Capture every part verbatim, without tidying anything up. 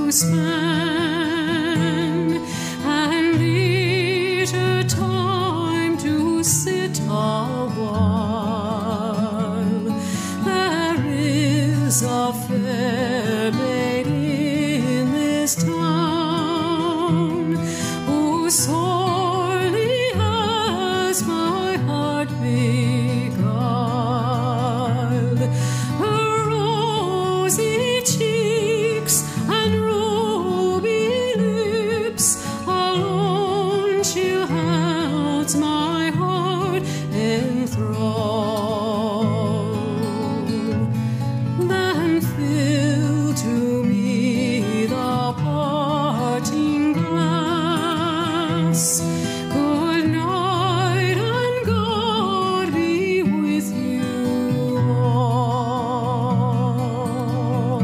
spend, and leisure time to sit a while. There is a fair maid in this town who sorely has my heart beguiled. Her rosy cheeks and ruby lips alone she holds my heart enthralled. Then fill to me the parting glass. Good night, and God be with you all.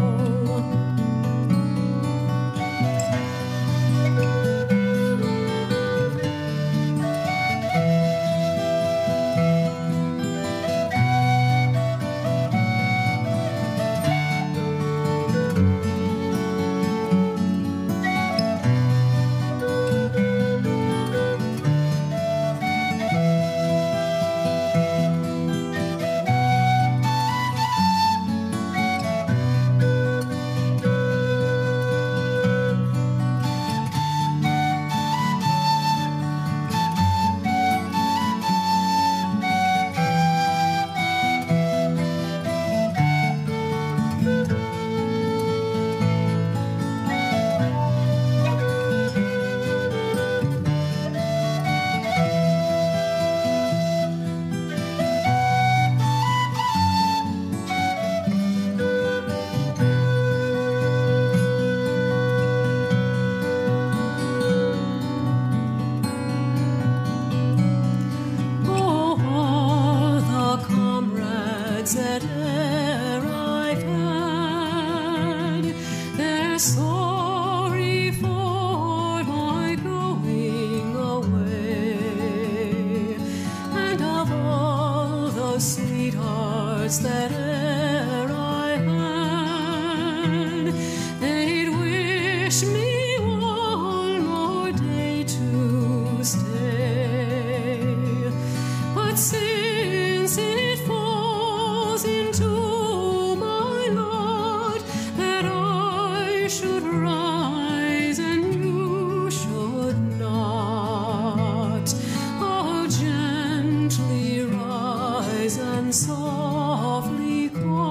Oh, all the comrades that e'er I've had, they're sorry for my going away. And of all the sweethearts that e'er I had, they'd wish me one more day to stay. But since it falls into my lot that I should rise and you should not, I'll gently rise and softly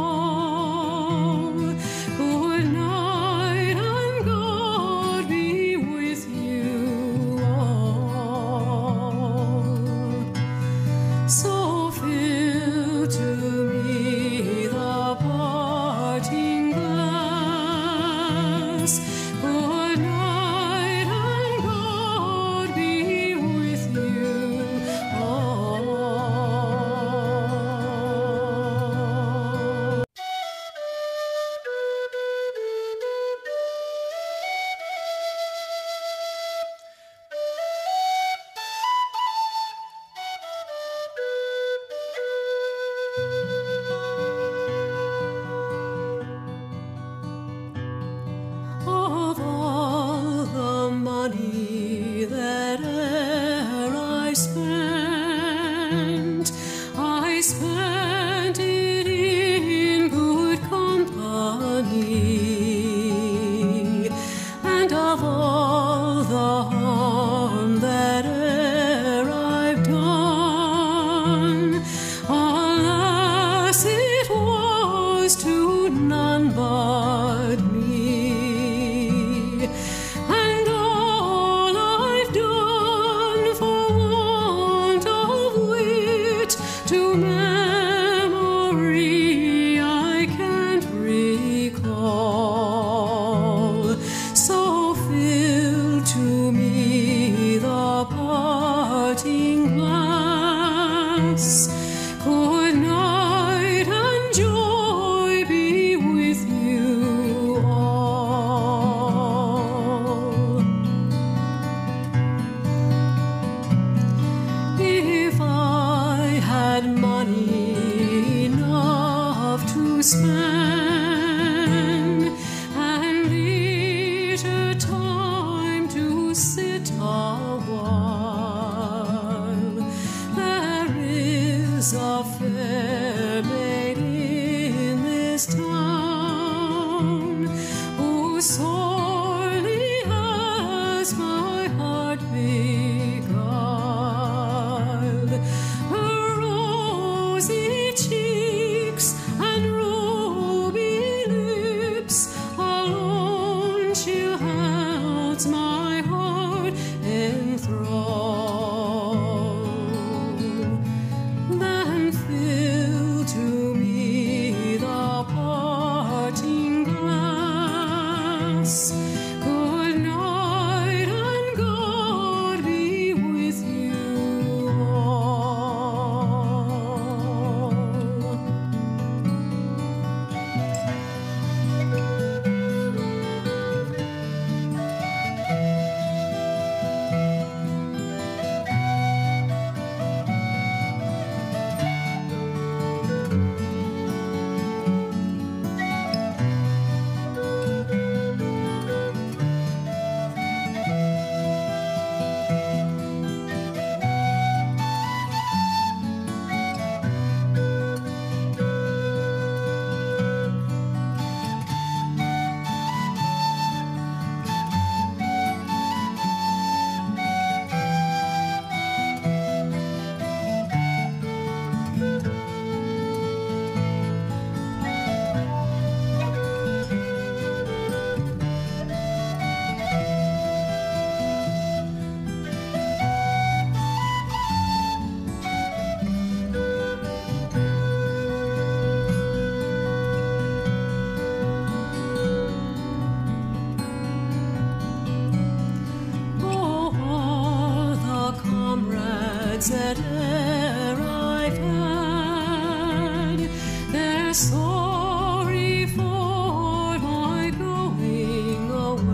call. Good night, and God be with you all. So fill to me the parting glass. Good night, and God be with you all. Of all the money that e'er I spent, I spent it in good company. And of all the harm that e'er I've done, alas, it was to none but me. And all I've done for want of wit to memory I can't recall. So fill to me the parting glass. Good night, and joy be with you all. Good night, and God be with you all. That e'er I've had, they're sorry for my going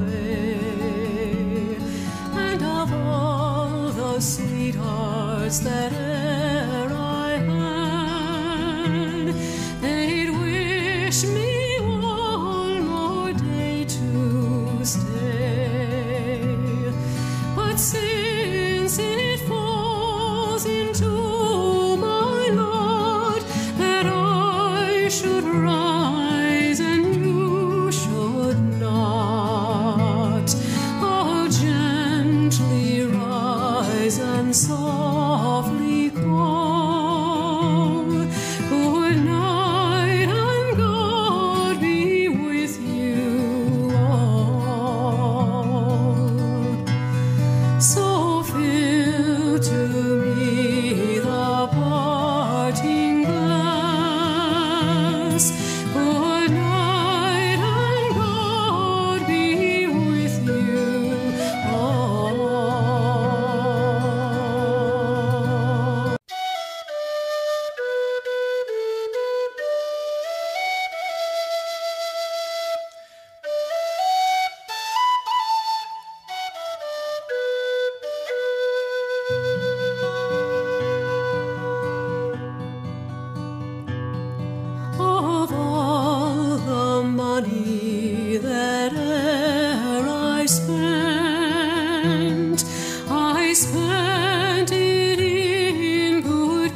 away, and of all the sweethearts that e'er I had, they'd wish me one more day to stay. But since it falls into my lot that I should rise and you should not, oh, gently rise and softly call. Good night, and God be with you all. So fill to me the parting glass. Good night, and God be with you all. Of all the money that e'er I spent, I spent it in good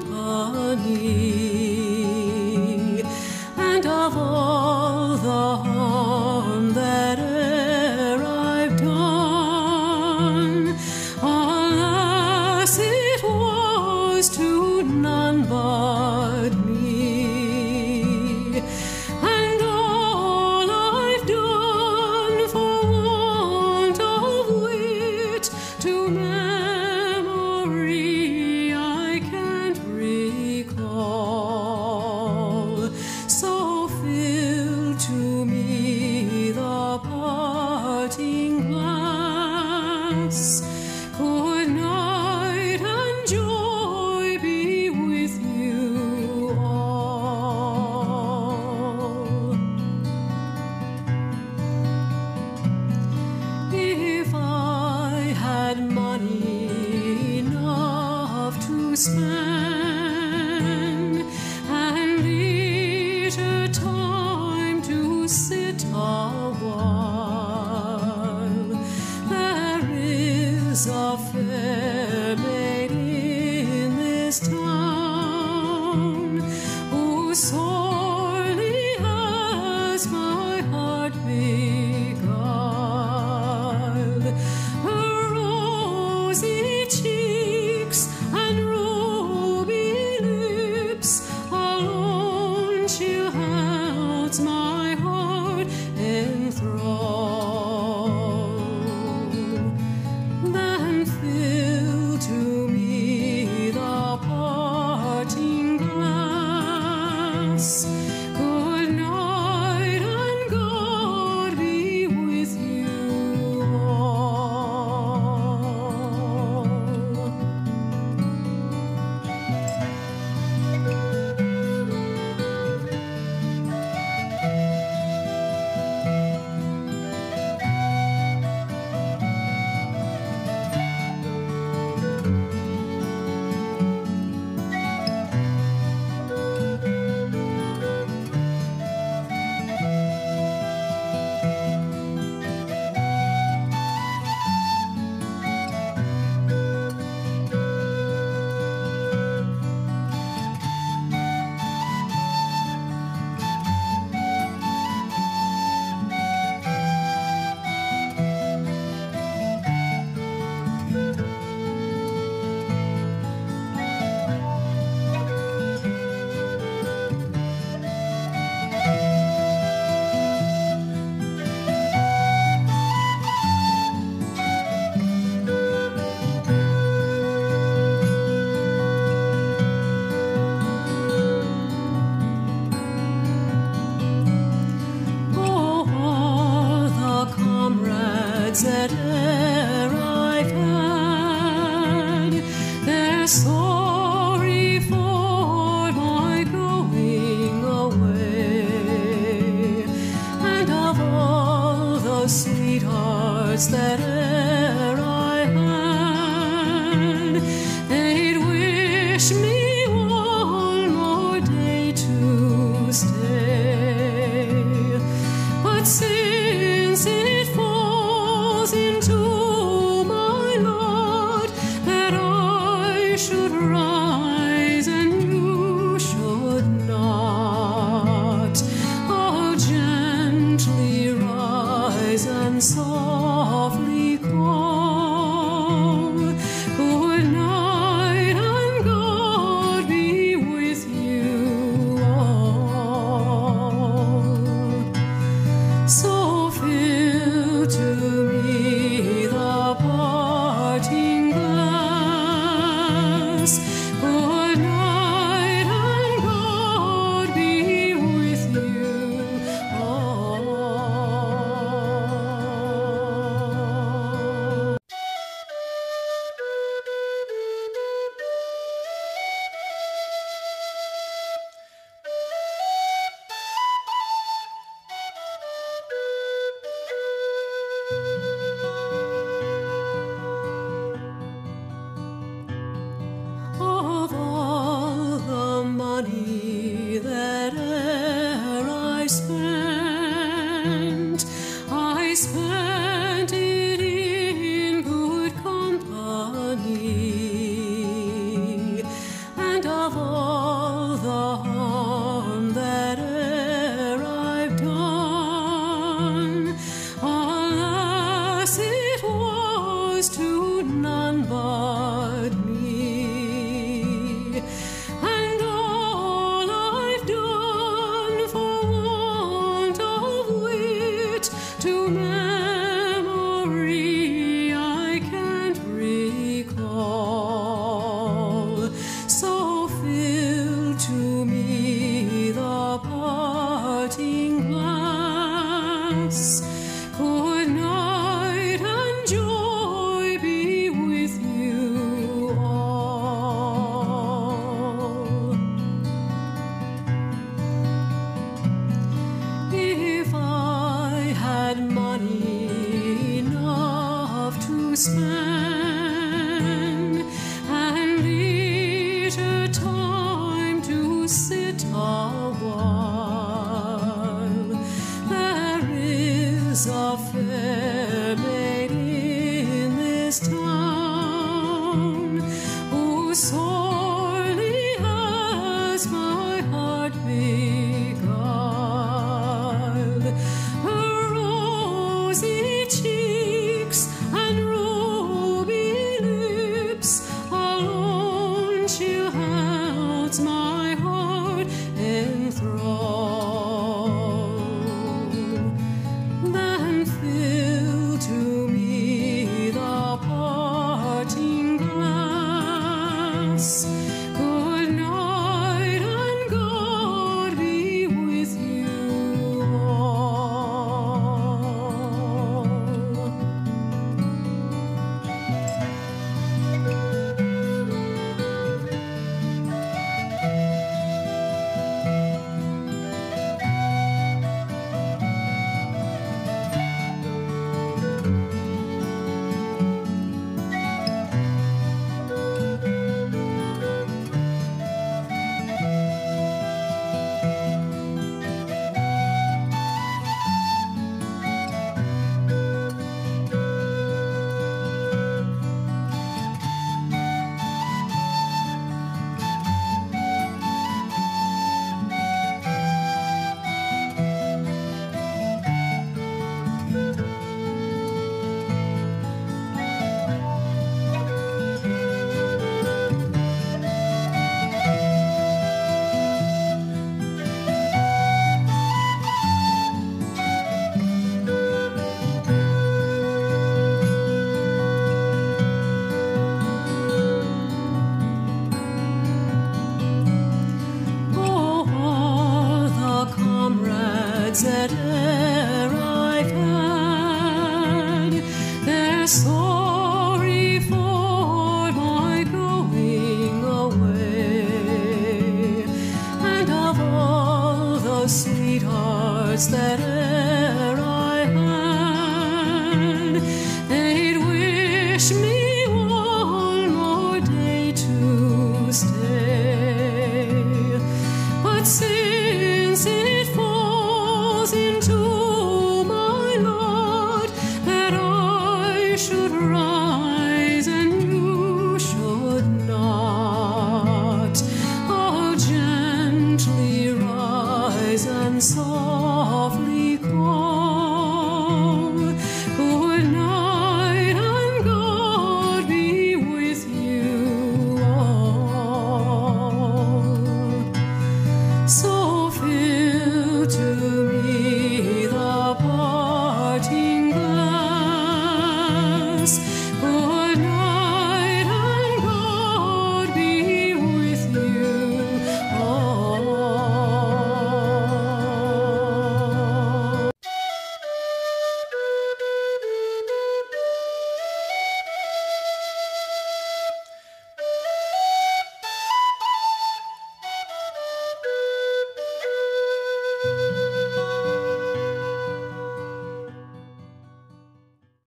company, and of all the harm that e'er I've done, alas, it was to none but me. And all I've done for want of wit to memory I can't recall. So fill to me the parting glass. Good night, and joy be with you all. If I had money enough to spend, and leisure time to sit a while, there is sweethearts that e'er I've had, they're sorry for my going away. And of all the sweethearts that e'er I had, they'd wish me one more day to stay. But since it falls into my lot that I should rise and you should not, I'll gently rise and softly call, good night and God be with you all. So fill to me the parting glass, good night and God be with you all. Of all the money that e'er I spent, I spent it in good company. And of all the harm that e'er I've done, alas, it was to none but me. And all I've done for want of wit to memory I can't recall. So fill to me the parting glass, good night and joy be with you all. If I had money enough to spend and leisure time to sit a while, there is a fair maid in this town who sorely has my heart beguiled. Her rosy cheeks and ruby lips alone she'll holds my heart enthralled. Then fill to me the parting glass, soul.